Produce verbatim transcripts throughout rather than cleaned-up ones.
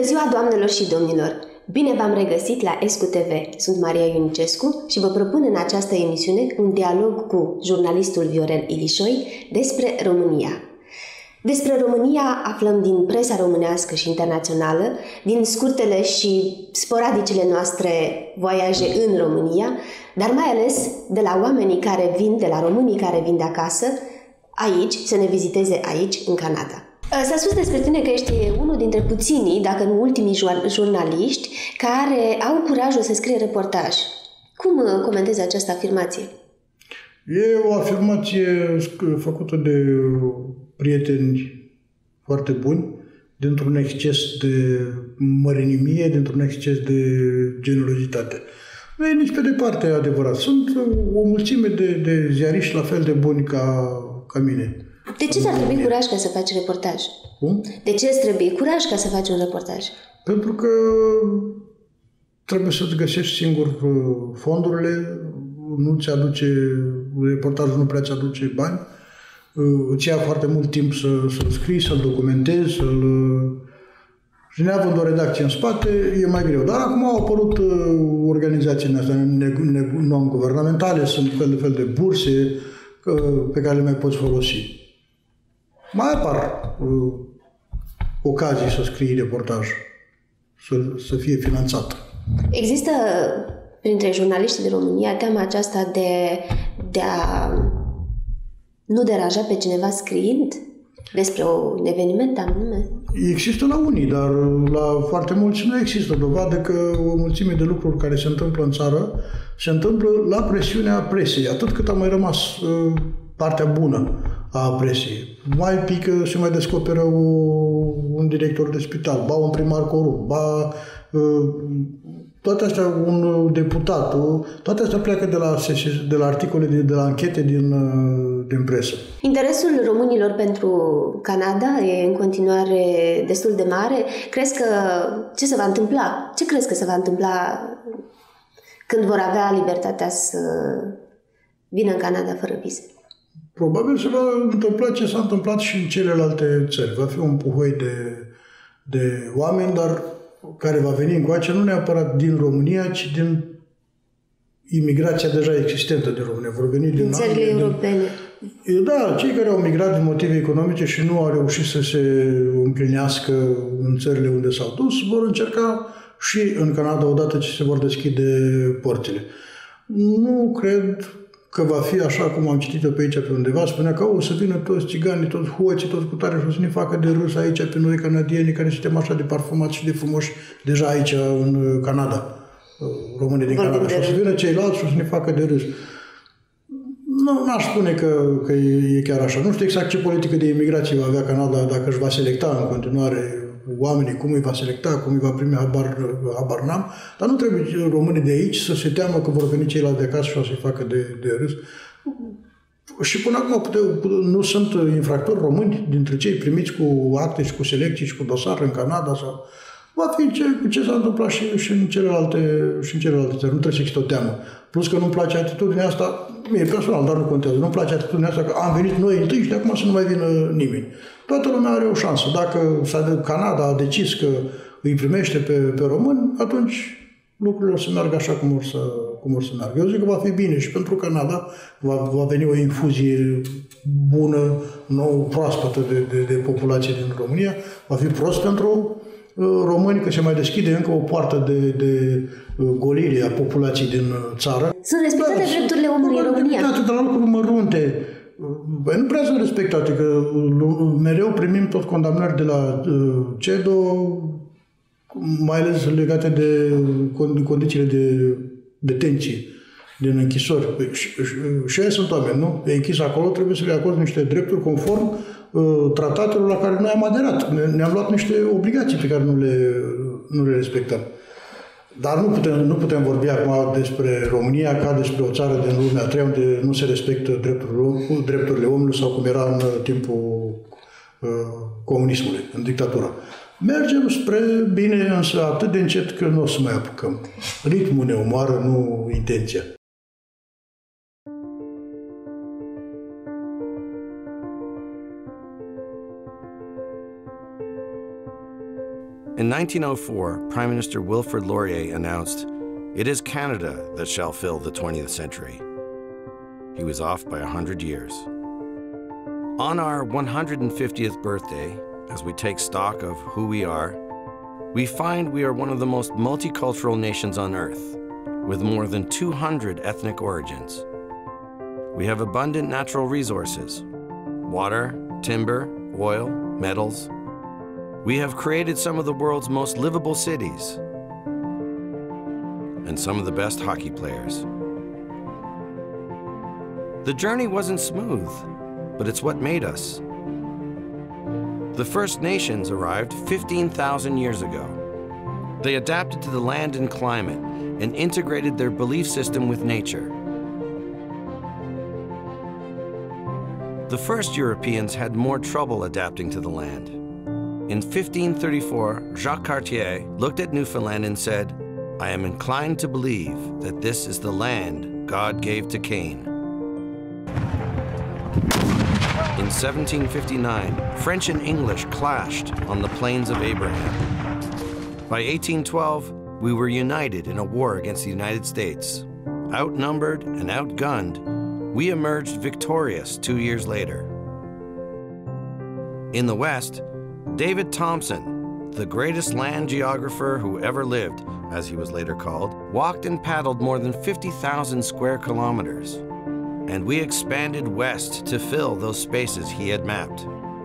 ziua, doamnelor și domnilor! Bine v-am regăsit la Escu T V. Sunt Maria Ionicescu și vă propun în această emisiune un dialog cu jurnalistul Viorel Ilișoi despre România. Despre România aflăm din presa românească și internațională, din scurtele și sporadicele noastre voiaje în România, dar mai ales de la oamenii care vin, de la românii care vin de acasă, aici, să ne viziteze aici, în Canada. S-a spus despre tine că ești unul dintre puținii, dacă nu ultimii jurnaliști, care au curajul să scrie reportaj. Cum comentezi această afirmație? E o afirmație făcută de prieteni foarte buni, dintr-un exces de mărinimie, dintr-un exces de generozitate. Nu e nici pe departe adevărat. Sunt o mulțime de, de ziariști la fel de buni ca, ca mine. De ce ți-ar trebui curaj ca să faci reportaj? Cum? De ce îți trebuie curaj ca să faci un reportaj? Pentru că trebuie să-ți găsești singur fondurile, nu ți aduce, reportajul nu prea ți aduce bani, îți ia foarte mult timp să, să-l scrii, să-l documentezi, să-l... Și neavând o redacție în spate, e mai greu. Dar acum au apărut organizațiile astea non-guvernamentale, sunt fel de fel de burse pe care le mai poți folosi. Mai apar uh, ocazii să scrii reportaj, să, să fie finanțat. Există printre jurnaliștii din România teama aceasta de, de a nu deranja pe cineva scriind despre un eveniment anume? Există la unii, dar la foarte mulți nu există. Dovadă că o mulțime de lucruri care se întâmplă în țară se întâmplă la presiunea presei, atât cât a mai rămas uh, partea bună a presiei. Mai pică, se mai descoperă o, un director de spital, ba un primar corupt, ba uh, toate astea un deputat, toate astea pleacă de la, de la articole, de, de la anchete din, uh, din presă. Interesul românilor pentru Canada e în continuare destul de mare. Crezi că ce se va întâmpla? Ce crezi că se va întâmpla când vor avea libertatea să vină în Canada fără vize? Probabil se va întâmpla ce s-a întâmplat și în celelalte țări. Va fi un puhoi de, de oameni, dar care va veni încoace nu neapărat din România, ci din imigrația deja existentă de România. Vor veni din, din țările Anglia, europene. Din, da, cei care au migrat din motive economice și nu au reușit să se împlinească în țările unde s-au dus, vor încerca și în Canada odată ce se vor deschide porțile. Nu cred că va fi așa cum am citit-o pe aici pe undeva, spunea că o să vină toți țiganii, toți hoții, toți cu tare și o să ne facă de râs aici pe noi canadieni, care suntem așa de parfumați și de frumoși deja aici în Canada, românii din Canada. Și o să vină ceilalți și o să ne facă de râs. Nu, n-aș spune că, că e chiar așa. Nu știu exact ce politică de imigrație va avea Canada, dacă își va selecta în continuare oamenii, cum îi va selecta, cum îi va primi, habar, habar n-am, dar nu trebuie românii de aici să se teamă că vor veni ceilalți de acasă și o să-i facă de, de râs. Și până acum pute, nu sunt infractori români dintre cei primiți cu acte și cu selecții și cu dosare în Canada sau... Va fi ce, ce s-a întâmplat și, și, în celelalte, și în celelalte țări. Nu trebuie să există o teamă. Plus că nu-mi place atitudinea asta, mie personal, dar nu contează. Nu-mi place atitudinea asta că am venit noi întâi și de acum să nu mai vină nimeni. Toată lumea are o șansă. Dacă Canada a decis că îi primește pe, pe români, atunci lucrurile o să meargă așa cum or să, cum or să meargă. Eu zic că va fi bine și pentru Canada va, va veni o infuzie bună, nouă, proaspătă de, de, de populație din România. Va fi prost pentru români, că se mai deschide încă o poartă de, de golire a populației din țară. Sunt respectate da, drepturile omului în România. De la lucruri mărunte. Băi, nu prea sunt respectate, că mereu primim tot condamnări de la CEDO, mai ales legate de condițiile de detenție din închisori. Păi, și, și, și aia sunt oameni, nu? E închis acolo, trebuie să le acorzi niște drepturi conform tratatelor la care noi am aderat. Ne-am luat niște obligații pe care nu le, nu le respectăm. Dar nu putem, nu putem vorbi acum despre România ca despre o țară din lumea a treia unde nu se respectă drepturile, drepturile omului sau cum era în timpul uh, comunismului, în dictatură. Mergem spre bine, însă atât de încet că nu o să mai apucăm. Ritmul ne omoară, nu intenția. In nineteen oh four, Prime Minister Wilfrid Laurier announced, "It is Canada that shall fill the twentieth century." He was off by a hundred years. On our one hundred fiftieth birthday, as we take stock of who we are, we find we are one of the most multicultural nations on Earth, with more than two hundred ethnic origins. We have abundant natural resources: water, timber, oil, metals. We have created some of the world's most livable cities and some of the best hockey players. The journey wasn't smooth, but it's what made us. The First Nations arrived fifteen thousand years ago. They adapted to the land and climate and integrated their belief system with nature. The first Europeans had more trouble adapting to the land. In fifteen thirty-four, Jacques Cartier looked at Newfoundland and said, "I am inclined to believe that this is the land God gave to Cain." In seventeen fifty-nine, French and English clashed on the Plains of Abraham. By eighteen twelve, we were united in a war against the United States. Outnumbered and outgunned, we emerged victorious two years later. In the West, David Thompson, the greatest land geographer who ever lived, as he was later called, walked and paddled more than fifty thousand square kilometers. And we expanded west to fill those spaces he had mapped.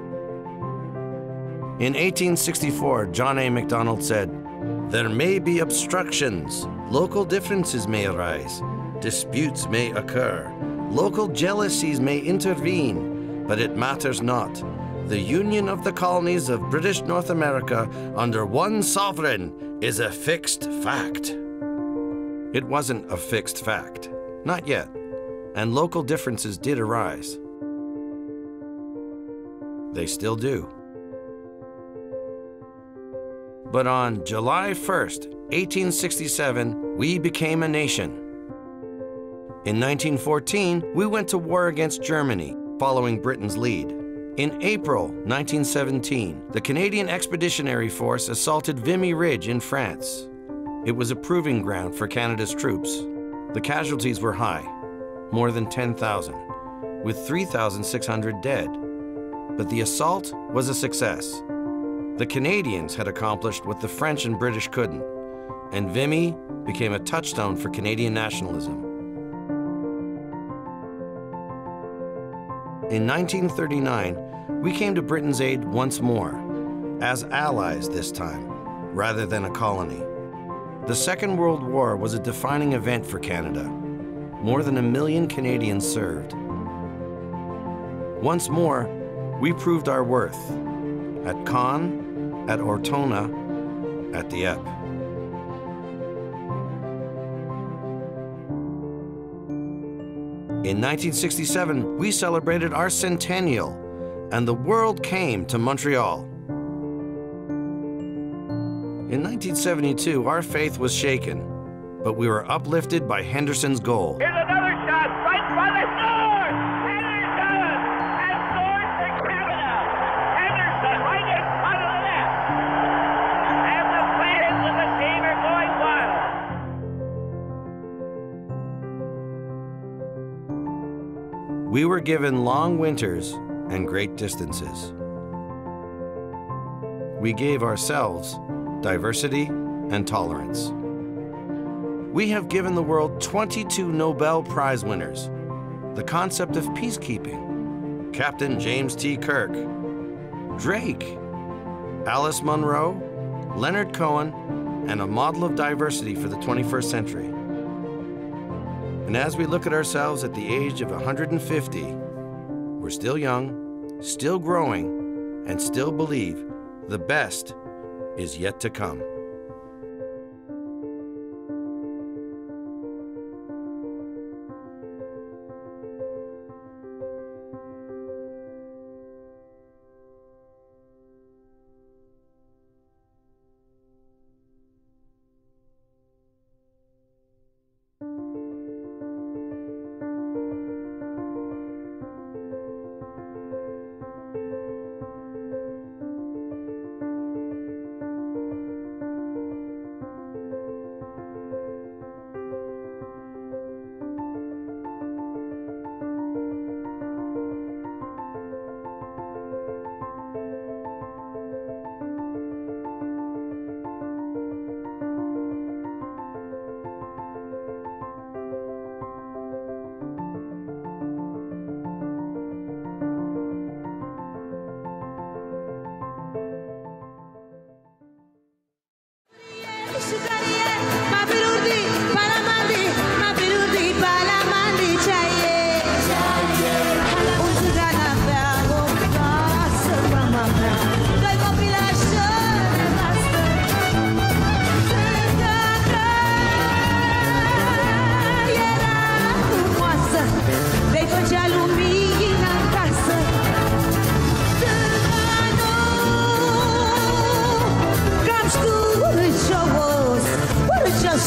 In eighteen sixty-four, John A. Macdonald said, "There may be obstructions, local differences may arise, disputes may occur, local jealousies may intervene, but it matters not. The union of the colonies of British North America under one sovereign is a fixed fact." It wasn't a fixed fact, not yet, and local differences did arise. They still do. But on July first, eighteen sixty-seven, we became a nation. In nineteen fourteen, we went to war against Germany, following Britain's lead. In April nineteen seventeen, the Canadian Expeditionary Force assaulted Vimy Ridge in France. It was a proving ground for Canada's troops. The casualties were high, more than ten thousand, with three thousand six hundred dead. But the assault was a success. The Canadians had accomplished what the French and British couldn't, and Vimy became a touchstone for Canadian nationalism. In nineteen thirty-nine, we came to Britain's aid once more, as allies this time, rather than a colony. The Second World War was a defining event for Canada. More than a million Canadians served. Once more, we proved our worth at Caen, at Ortona, at Dieppe. In nineteen sixty-seven, we celebrated our centennial, and the world came to Montreal. In nineteen seventy-two, our faith was shaken, but we were uplifted by Henderson's goal. Here's another shot, right by the score! Henderson has scored for Canada! Henderson right in front of the net! And the fans of the team are going wild! We were given long winters and great distances. We gave ourselves diversity and tolerance. We have given the world twenty-two Nobel Prize winners, the concept of peacekeeping, Captain James T. Kirk, Drake, Alice Munro, Leonard Cohen, and a model of diversity for the twenty-first century. And as we look at ourselves at the age of one hundred fifty, we're still young, still growing, and still believe the best is yet to come.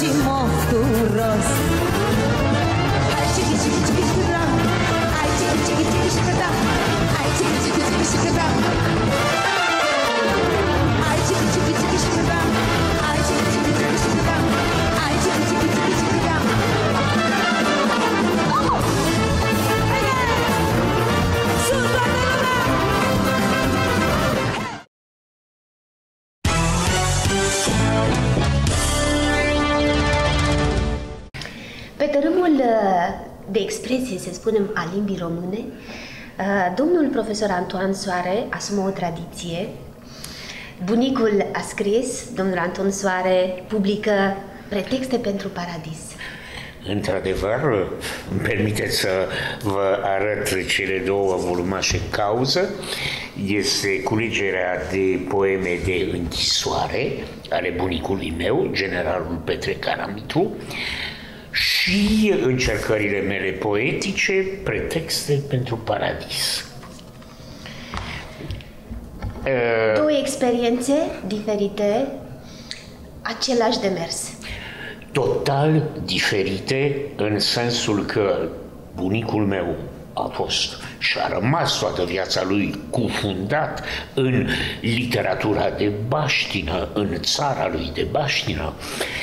și mofturos. Hai chichi chichi chichi chichi, hai chichi chichi chichi chichi, hai chichi chichi chichi chichi, hai chichi chichi chichi chichi, hai chichi chichi chichi chichi, hai chichi chichi chichi chichi. Pe tărâmul de expresie, să spunem, a limbii române, domnul profesor Antoan Soare asumă o tradiție. Bunicul a scris, domnul Anton Soare publică pretexte pentru paradis. Într-adevăr, îmi permiteți să vă arăt cele două volumașe în cauză. Este culegerea de poeme de închisoare ale bunicului meu, generalul Petre Caramitru, și încercările mele poetice, pretexte pentru paradis. Două experiențe diferite, același demers. Total diferite, în sensul că bunicul meu a fost și a rămas toată viața lui cufundat în literatura de baștină, în țara lui de baștină.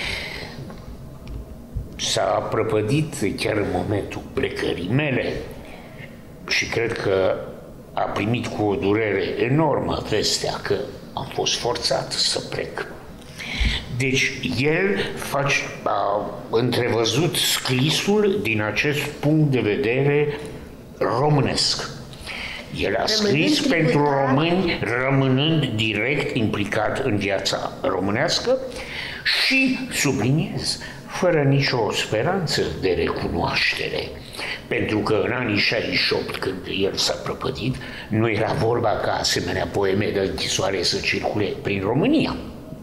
S-a prăpădit chiar în momentul plecării mele și cred că a primit cu o durere enormă vestea că am fost forțat să plec. Deci el face, a întrevăzut scrisul din acest punct de vedere românesc. El a scris pentru români, rămânând direct implicat în viața românească și, subliniez, fără nicio speranță de recunoaștere. Pentru că în anii șaizeci și opt, când el s-a prăpădit, nu era vorba ca asemenea poeme de închisoare să circule prin România.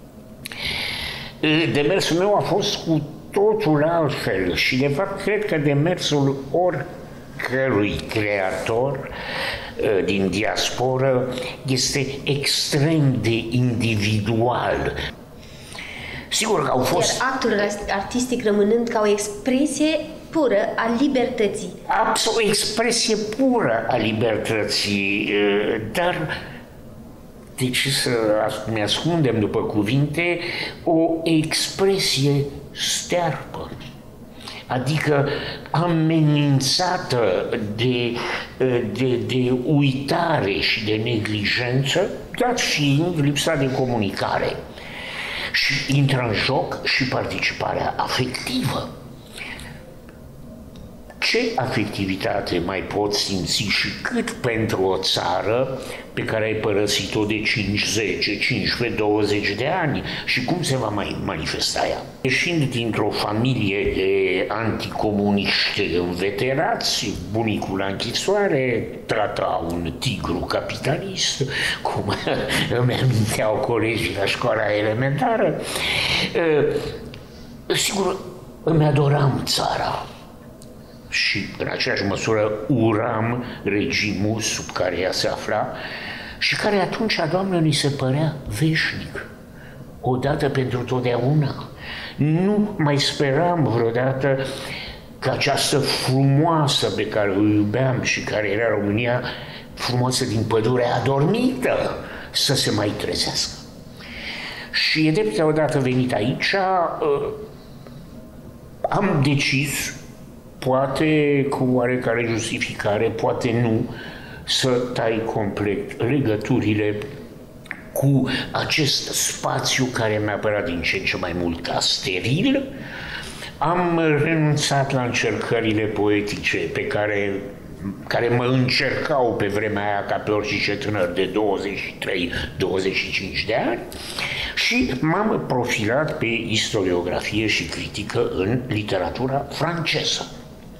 Demersul meu a fost cu totul altfel și, de fapt, cred că demersul oricărui creator din diasporă este extrem de individual. Sigur că au fost... Iar actul artistic rămânând ca o expresie pură a libertății. Absolut, o expresie pură a libertății, dar de ce să ne ascundem după cuvinte, o expresie stearpă, adică amenințată de, de, de uitare și de neglijență, dat fiind lipsa de comunicare. Și intră în joc și participarea afectivă. Ce afectivitate mai poți simți și cât pentru o țară pe care ai părăsit-o de cinci, zece, cincisprezece, douăzeci de ani și cum se va mai manifesta ea? Ieșind dintr-o familie de anticomuniști înveterați, bunicul la închisoare trata un tigru capitalist, cum îmi aminteau colegii la școala elementară. Sigur, îmi adoram țara. Și în aceeași măsură uram regimul sub care ea se afla și care atunci, Doamne, ni se părea veșnic, odată pentru totdeauna. Nu mai speram vreodată că această frumoasă pe care o iubeam și care era România, frumoasă din pădurea adormită, să se mai trezească. Și e drept, odată venit aici, am decis, poate cu oarecare justificare, poate nu, să tai complet legăturile cu acest spațiu care mi-a apărat din ce în ce mai mult ca steril. Am renunțat la încercările poetice pe care, care mă încercau pe vremea aia ca pe orice tânăr de douăzeci și trei douăzeci și cinci de ani și m-am profilat pe istoriografie și critică în literatura franceză,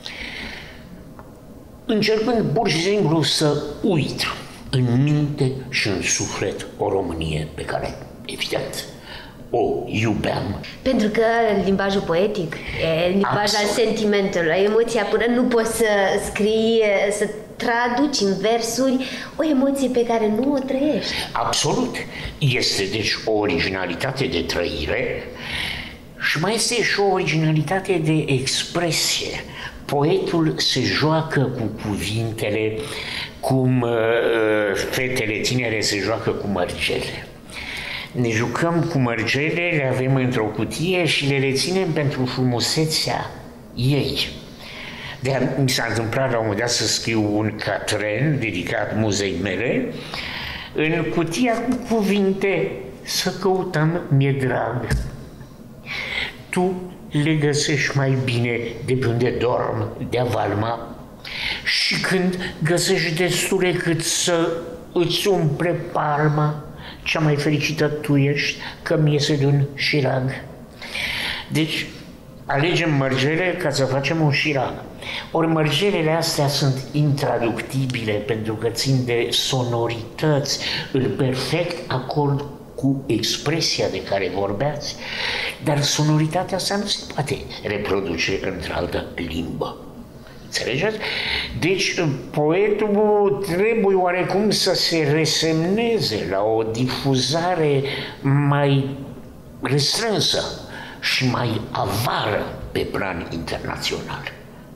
încercând pur și simplu să uit în minte și în suflet o Românie pe care, evident, o iubeam. Pentru că limbajul poetic e limbaj al sentimentelor, emoția până nu poți să scrii, să traduci în versuri o emoție pe care nu o trăiești. Absolut. Este deci o originalitate de trăire Și mai este și o originalitate de expresie. Poetul se joacă cu cuvintele, cum uh, fetele tinere se joacă cu mărgele. Ne jucăm cu mărgele, le avem într-o cutie și le reținem pentru frumusețea ei. De mi s-a întâmplat la un moment dat să scriu un catren dedicat muzei mele, în cutia cu cuvinte să căutăm mi-e drag. Tu le găsești mai bine de pe unde dorm, de avalma, și când găsești destule cât să îți umple palma, cea mai fericită tu ești, că mi iese de un șirag. Deci, alegem mărgele ca să facem un șirag. Ori mărgelele astea sunt intraductibile pentru că țin de sonorități în perfect acord cu expresia de care vorbeați, dar sonoritatea asta nu se poate reproduce într-altă limbă. Înțelegeți? Deci, poetul trebuie oarecum să se resemneze la o difuzare mai restrânsă și mai avară pe plan internațional.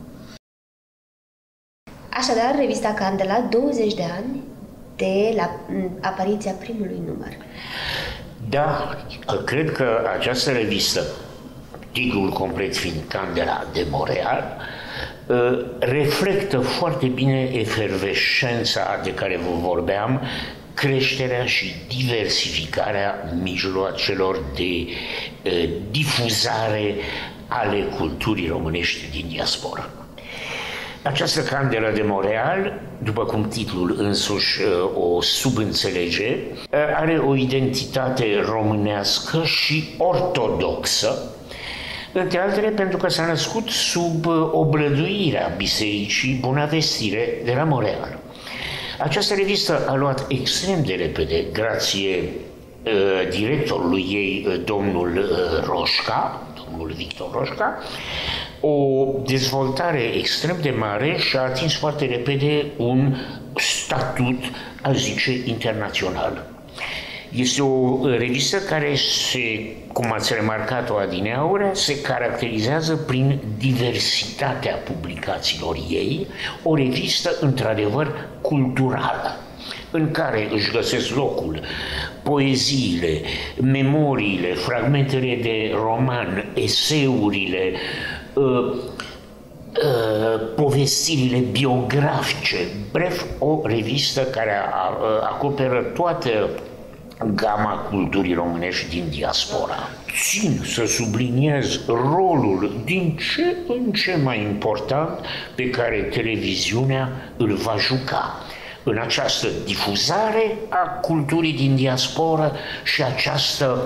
Așadar, revista Candela, douăzeci de ani de la apariția primului număr. Da, cred că această revistă, titlul complet fiind Candela de Montréal, reflectă foarte bine efervescența de care vă vorbeam, creșterea și diversificarea mijloacelor de uh, difuzare ale culturii românești din diaspora. Această Candelă de Montréal, după cum titlul însuși o subînțelege, are o identitate românească și ortodoxă, între altele pentru că s-a născut sub oblăduirea Bisericii Bunavestire de la Montréal. Această revistă a luat extrem de repede, grație uh, directorului ei, uh, domnul uh, Roșca, domnul Victor Roșca, o dezvoltare extrem de mare și a atins foarte repede un statut, aș zice, internațional. Este o revistă care, se, cum ați remarcat-o adineauri, se caracterizează prin diversitatea publicațiilor ei, o revistă într-adevăr culturală, în care își găsesc locul poeziile, memoriile, fragmentele de roman, eseurile, uh, uh, povestirile biografice, bref, o revistă care a, a, acoperă toată gama culturii românești din diaspora. Țin să subliniez rolul din ce în ce mai important pe care televiziunea îl va juca în această difuzare a culturii din diaspora și această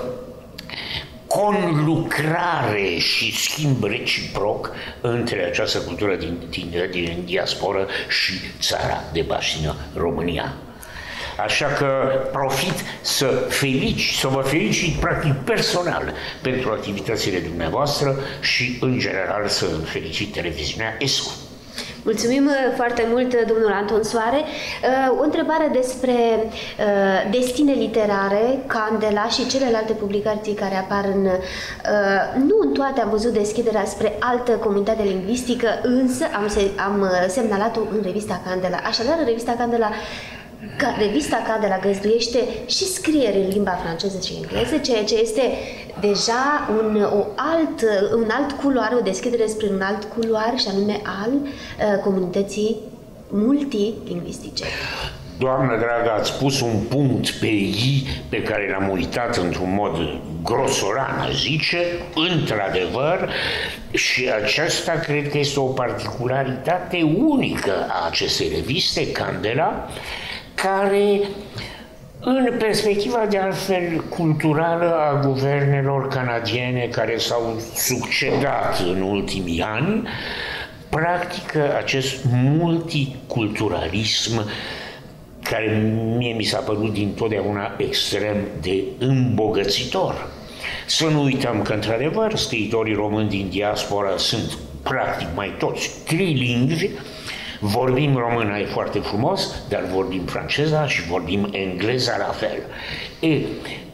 conlucrare și schimb reciproc între această cultură din, din, din diaspora și țara de baștină, România. Așa că profit să felici, să vă felicit practic personal pentru activitățile dumneavoastră și în general să felicit televiziunea ESCU. Mulțumim foarte mult, domnul Anton Soare. O întrebare despre destine literare, Candela și celelalte publicații care apar în... Nu în toate am văzut deschiderea spre altă comunitate lingvistică, însă am, se, am semnalat-o în revista Candela. Așadar, în revista Candela Ca, revista Candela găzduiește și scrieri în limba franceză și engleză, ceea ce este deja un, o alt, un alt culoar, o deschidere spre un alt culoar, și anume al uh, comunității multilingvistice. Doamnă dragă, ați pus un punct pe i pe care l-am uitat într-un mod grosolan, aș zice, într-adevăr, și aceasta cred că este o particularitate unică a acestei reviste, Candela, care, în perspectiva de altfel culturală a guvernelor canadiene care s-au succedat în ultimii ani, practică acest multiculturalism care mie mi s-a părut dintotdeauna extrem de îmbogățitor. Să nu uităm că, într-adevăr, scriitorii români din diaspora sunt practic mai toți trilingvi. Vorbim româna, e foarte frumos, dar vorbim franceza și vorbim engleza la fel. E,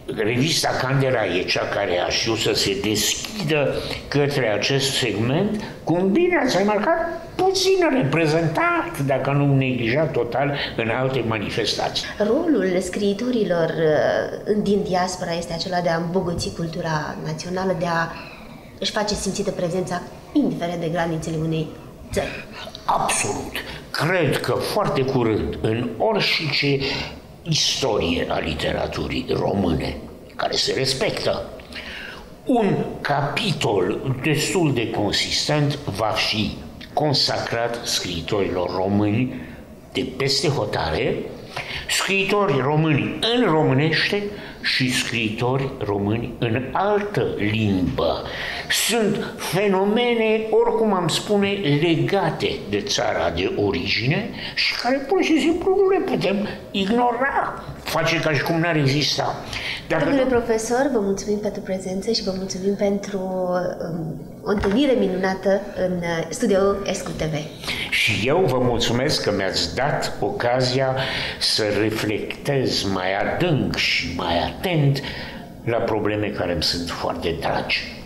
revista Candela e cea care a știut să se deschidă către acest segment, cum bine ați remarcat, puțin reprezentat, dacă nu neglijat total, în alte manifestații. Rolul scriitorilor uh, din diaspora este acela de a îmbogăți cultura națională, de a își face simțită prezența, indiferent de granițele unei țări. Absolut. Cred că foarte curând, în orice istorie a literaturii române, care se respectă, un capitol destul de consistent va fi consacrat scriitorilor români de peste hotare, scriitori români în românește și scriitori români în altă limbă. Sunt fenomene, oricum am spune, legate de țara de origine și care pur și simplu nu le putem ignora, face ca și cum n-ar exista. Dar... Domnule profesor, vă mulțumim pentru prezență și vă mulțumim pentru um, o întâlnire minunată în uh, studioul Escu T V. Și eu vă mulțumesc că mi-ați dat ocazia să reflectez mai adânc și mai atent la probleme care îmi sunt foarte dragi.